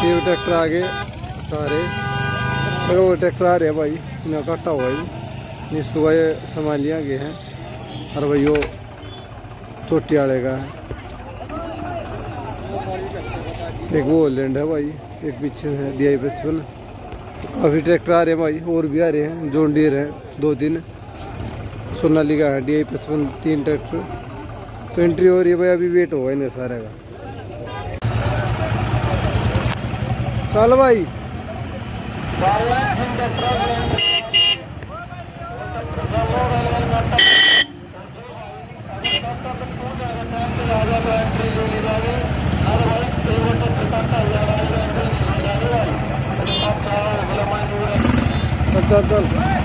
ये ट्रैक्टर आगे सारे वो ट्रैक्टर आ रहे हैं भाई, इन्हें काटा हुआ है सुबह सामान लिया गए हैं। और भाई वो चोटी वाले का है, एक वो लैंड है भाई, एक पीछे है DI-55। काफ़ी ट्रैक्टर आ रहे हैं भाई, और भी आ रहे हैं, जॉन डीयर है 2-3, सोनालिका है, DI-55 3 ट्रैक्टर। तो एंट्री हो रही है भाई, अभी वेट होगा इनका सारे का। चल भाई चल चल चल।